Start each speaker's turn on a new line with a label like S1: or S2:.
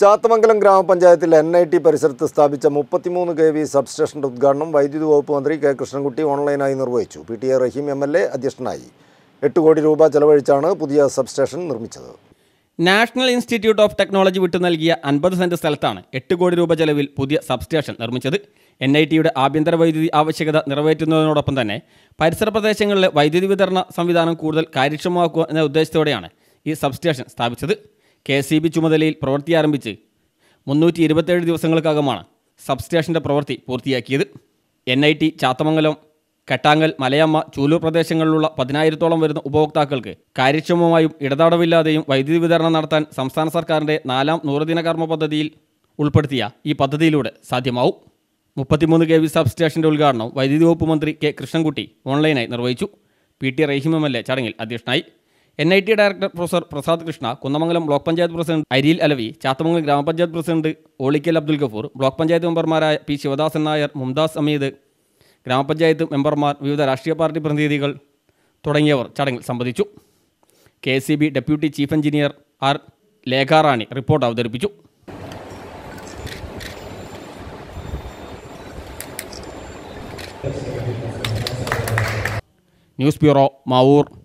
S1: ചാത്തമംഗലം ഗ്രാമപഞ്ചായത്തിൽ NIT പരിസരത്ത് സ്ഥാപിച്ച 33 kV സബ്സ്റ്റേഷന്റെ ഉദ്ഘാടനം വൈദ്യുതി വകുപ്പ് മന്ത്രി കെ കൃഷ്ണൻകുട്ടി ഓൺലൈനായി നിർവഹിച്ചു. PTA റഹീം MLA അധ്യക്ഷനായി. 8 കോടി രൂപ ചെലവഴിച്ചാണ് പുതിയ സബ്സ്റ്റേഷൻ നിർമ്മിച്ചത്.
S2: നാഷണൽ ഇൻസ്റ്റിറ്റ്യൂട്ട് ഓഫ് ടെക്നോളജി വിട്ടു നൽകിയ 50 സെന്റ് സ്ഥലത്താണ് 8 കോടി രൂപ ചെലവിൽ പുതിയ സബ്സ്റ്റേഷൻ നിർമ്മിച്ചത്. NITയുടെ ആഭ്യന്തര വൈദ്യുതി ആവശ്യകത നിറവേറ്റുന്നതിനോടൊപ്പം തന്നെ പരിസര പ്രദേശങ്ങളിലെ വൈദ്യുതി വിതരണ സംവിധാനം കൂടുതൽ കാര്യക്ഷമമാക്കുക എന്ന ഉദ്ദേശത്തോടെയാണ് ഈ സബ്സ്റ്റേഷൻ സ്ഥാപിച്ചത്. KCB ചുമതലയിൽ പ്രവൃത്തി ആരംഭിച്ച് 327 ദിവസങ്ങൾക്കകമാണ് സബ്സ്റ്റേഷൻ്റെ പ്രവൃത്തി പൂർത്തിയാക്കിയത്. NIT ചാത്തമംഗലം, കെട്ടാങ്ങൽ, മലയമ്മ, ചൂലൂർ പ്രദേശങ്ങളിലുള്ള 10,000-ഓളം വരുന്ന ഉപഭോക്താക്കൾക്ക് കാര്യക്ഷമമായും ഇടതടവില്ലാതെയും വൈദ്യുതി വിതരണം നടത്താൻ സംസ്ഥാന സർക്കാരിൻ്റെ 4ാം നൂറുദിന കർമ്മ പദ്ധതിയിൽ ഉൾപ്പെടുത്തിയ ഈ പദ്ധതിയിലൂടെ സാധ്യമാവും. 33 kV സബ്സ്റ്റേഷൻ്റെ ഉദ്ഘാടനം വൈദ്യുതി വകുപ്പ് മന്ത്രി കെ കൃഷ്ണൻകുട്ടി ഓൺലൈനായി നിർവഹിച്ചു. PTA റഹീം MLA ചടങ്ങിൽ അധ്യക്ഷനായി. NIT director professor Prasad Krishna, Kunnamangalam block panchayat president Ariyil Alavi, Chathamangalam grama panchayat president Olikkal Abdul Gafoor, block panchayat മെമ്പർമാരായ P. ശിവദാസൻ നായർ, മുംതാസ് അമീദ്, ഗ്രാമപഞ്ചായത്ത് മെമ്പർമാർ, വിവിധ രാഷ്ട്രീയ പാർട്ടി പ്രതിനിധികൾ തുടങ്ങിയവർ ചടങ്ങിൽ സംബന്ധിച്ചു. KCB deputy chief engineer R. Lekharani report അവതരിപ്പിച്ചു. News bureau, Mavoor.